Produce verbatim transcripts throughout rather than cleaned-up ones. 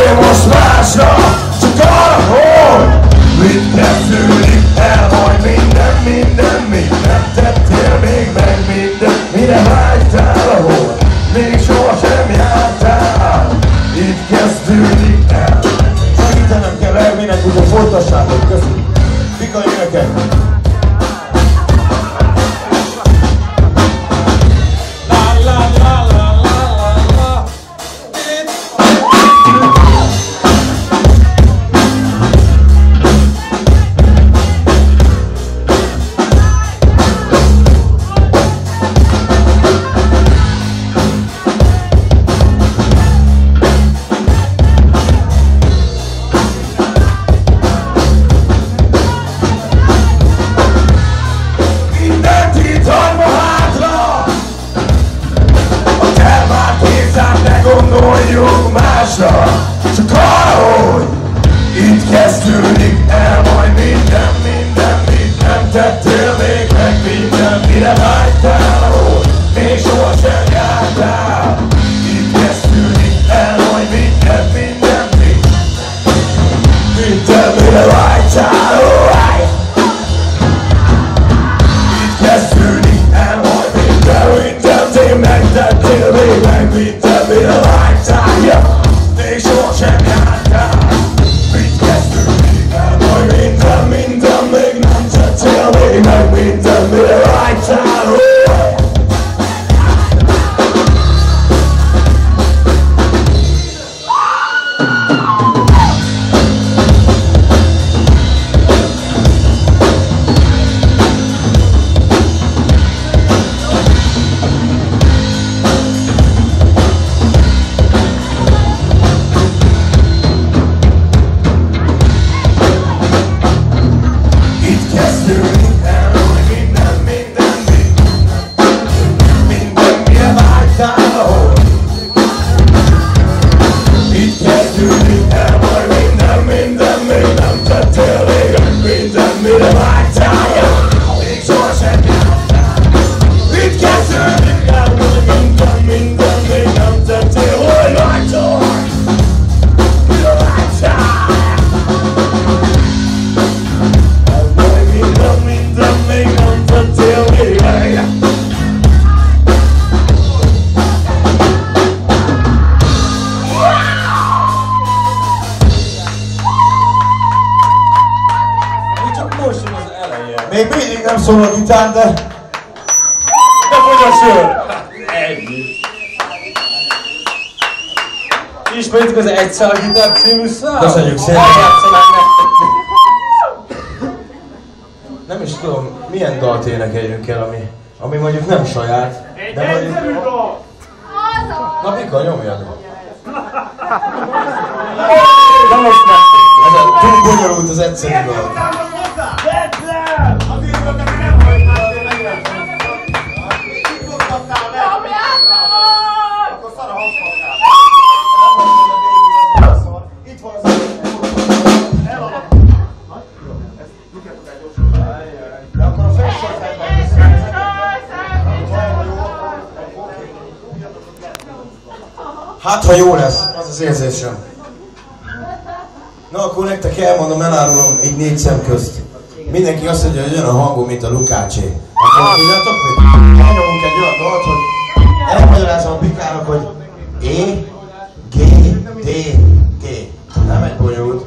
beszél most másra, csak arra, hogy mit kezdődik el, majd minden, minden, mit nem tettél még meg, minden, mire vágytál, ahol még sohasem jártál. Itt kezdődik el. Segítenem kell elmének, úgyhogy folytassátok, köszönjük. Pika énekek. Gondoljunk másra, csak arra, hogy itt kezdődik el, majd minden, minden, mit nem tettél még meg, minden, mire vágytál, ahol még sohasem jártál. Itt kezdődik el, majd minden, minden, mit, minden, mire vágytál, oh, itt kezdődik el, majd minden, minden, mit nem tettél még meg, minden, mire vágytál, yeah. Még sohasem jártál. Mit kezdődik el, majd minden, minden, még nem tettél még meg, minden, mire vágytál, oh. Még mindig nem szól a gitár, de... de fogy a sör! Ennyi! Ismerjük az Egy szál gitár című szám? Köszönjük szépen! Nem is tudom, milyen dalt énekeljünk el, ami, ami mondjuk nem saját, de mondjuk... Na Pika, nyomjad! Na most meg! Ez a túl bonyolult az egyszerű dal. Hát, ha jó lesz, az az érzésem. Na, akkor nektek elmondom, elárulom így négy szem közt. Mindenki azt mondja, hogy olyan a hangom, mint a Lukácsé. Akkor tudjátok, hogy elnyomunk egy olyan dalt, hogy elmagyarázom a Pikának, hogy E, G, D, G. Nem egy bonyolult.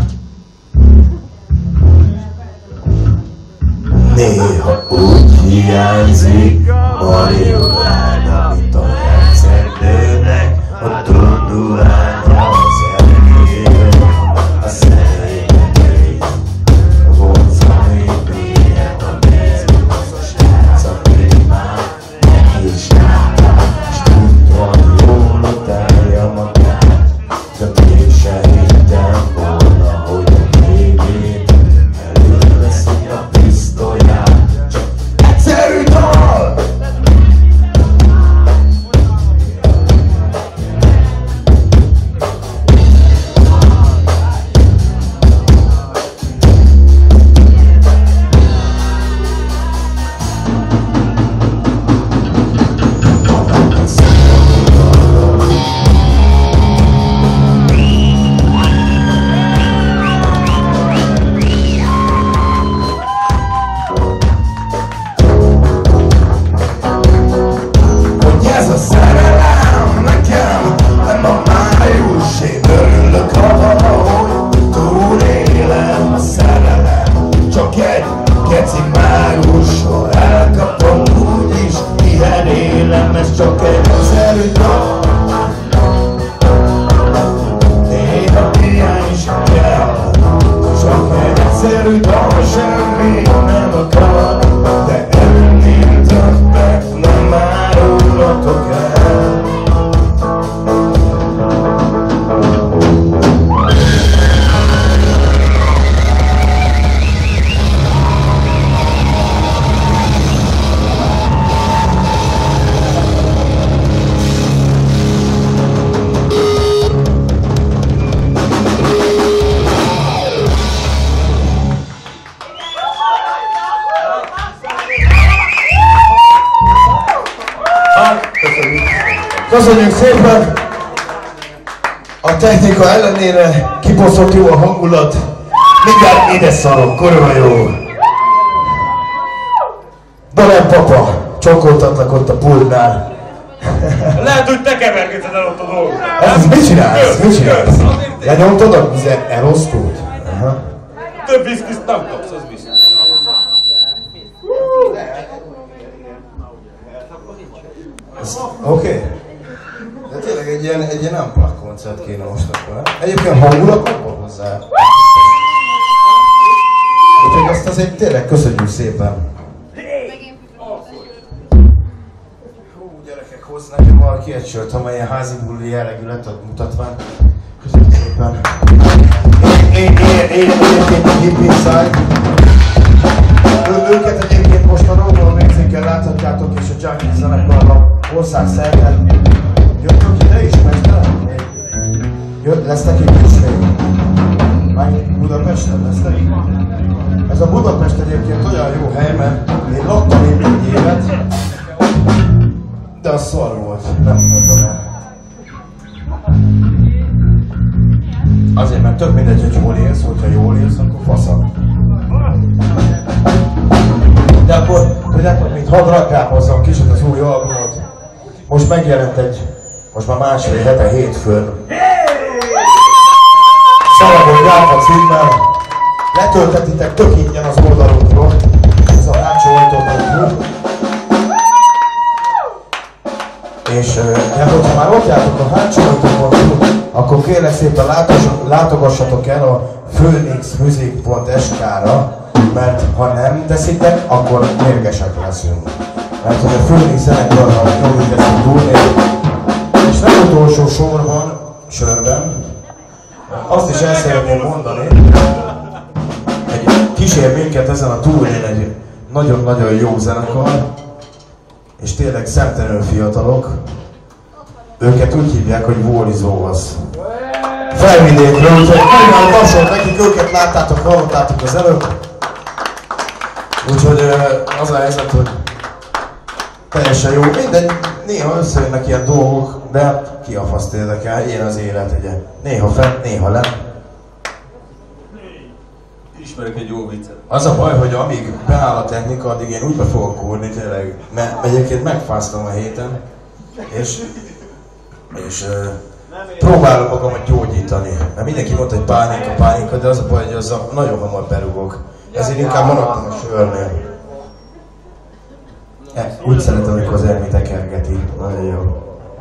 Néha úgy hiányzik Marihuána, mint a hercegnőnek a tundulánya, az elmére, a szerényedői, a vonzani milyen a néző, az a srác, aki már neki is látta, s tudvan jól utálja magát, de mégse hittem volna, hogy a végén előveszi a pisztolyát. Csak egyszerű dal! Köszönjük szépen! A technika ellenére kibaszott jó a hangulat. Mindjárt ide szarok, kurva jó! Balem papa, csokoltatlak ott a pultnál. Lehet, hogy te kevergeted el ott a dolgot. Ez mit csinálsz? Mit csinálsz? Lenyomtad a elosztót? Több viszkit nem kapsz, az biztos. Oké. Okay. De tényleg egy ilyen, egy ilyen unplugged koncert kéne most akkor, nem? Egyébként hangulat megvan hozzá. Úgyhogy azt azért tényleg köszönjük szépen. Hú, gyerekek, hozz nekem valaki egy sört, ha ilyen házi buli jellegű lett a mutatvány. Köszönjük szépen. Én, én, én, én egyébként a Hip Inside. Őket egyébként most a Rómoló Mécékkel láthatjátok, és a Junkie zenekarra országszerte. Jöttök ide is, mesterem? Jött, lesz nekik is még? Már Budapesten lesznek? Ez a Budapest egyébként olyan jó hely, mert én laktam itt egy évet, de az szar volt, nem mondom el. Azért, mert tök mindegy, hogy jól élsz, hogyha jól élsz, akkor faszam. De akkor, tudjátok, mint hadd rakkámozzam kicsit az új albumot. Most megjelent egy, most már másfél hete hétfőn. Szalagon Gyárfa címmel. Letöltetitek tök ingyen az oldalunkról. Ez a hátsó ajtóban. És de hogyha már ott jártok a hátsó ajtóban, akkor kérlek szépen látogassatok el a phoenix music pont s k-ra, mert ha nem teszitek, akkor mérgesek leszünk. Mert hogy a Phoenix zenekarral jól igyekszünk túlni. És nem utolsó sorban, sörben, azt is el szeretném mondani, egy kísér minket ezen a túlén egy nagyon-nagyon jó zenekar, és tényleg szemtelenül fiatalok. Őket úgy hívják, hogy Vórizóvasz. Felvidékről, úgyhogy nagyon tapsolt nekik, őket láttátok, hallottátok az előbb. Úgyhogy az a helyzet, hogy teljesen jó. Mindegy, néha összejönnek ilyen dolgok, de ki a faszt érdekel, ilyen az élet, ugye. Néha fent, néha lent. Ismerek egy jó viccet. Az a baj, hogy amíg beáll a technika, addig én úgy be fogok kúrni tényleg. Mert egyébként megfáztam a héten, és, és uh, próbálom magamat gyógyítani. Mert mindenki mondta, hogy pánika, pánika, de az a baj, hogy az a, nagyon hamar berugok. Ezért inkább maradtam a sörnél. E, úgy szeretem, amikor az Ermi tekergeti. Nagyon jó.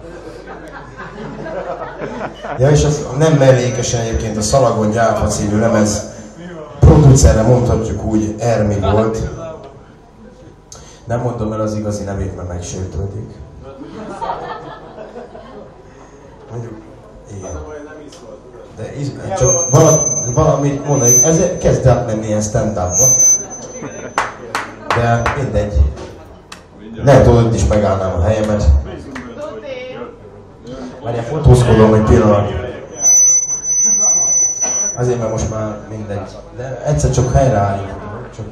Ja, és az nem mellékesen egyébként a Szalagon Gyárfa című lemez producerre mondhatjuk úgy, Ermi volt. Nem mondom el az igazi nevét, mert megsértődik. Mondjuk, igen. De is, csak valami, valamit mondani, ez kezd átmenni ilyen stand-upba. De mindegy. Lehet, hogy ott is megállnám a helyemet. Várjál, fotózkodom egy pillanat. Azért, mert most már mindegy. De egyszer csak helyreálljuk. Csak...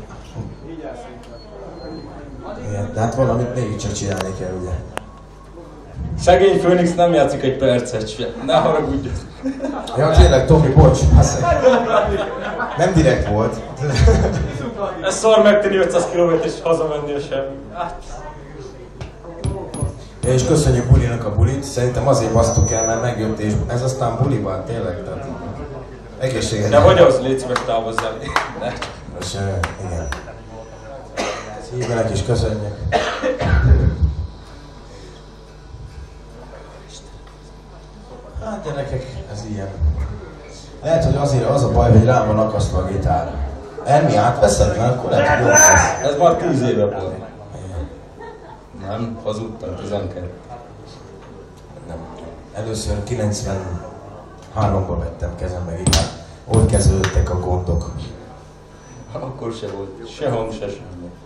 Igen, de hát valamit mégiscsak csinálni kell, ugye? Szegény Phoenix nem játszik egy percet sem. Ne haragudj! Ja, tényleg, Tomi, bocs. Nem direkt volt. Ez szar megtenni ötszáz kilométert és hazamenni a semmi. Hát. Ja, és köszönjük Bulinak a bulit. Szerintem azért basztuk el, mert megjött, és ez aztán buliban tényleg. Tehát egészséges. De vagy az, légy szíves, távozzál. Most, igen. Szívenek is köszönjük. Hát gyerekek, ez ilyen. Lehet, hogy azért az a baj, hogy rám van akasztva a gitár. Ermi, átveszed, mert akkor lehet, hogy jó lesz. Ez már tíz éve volt. Nem, hazudtam, tizenkét. Nem. Először kilencvenháromban vettem kezembe gitárt. Ott kezdődtek a gondok. Akkor se volt. Se hang, se semmi.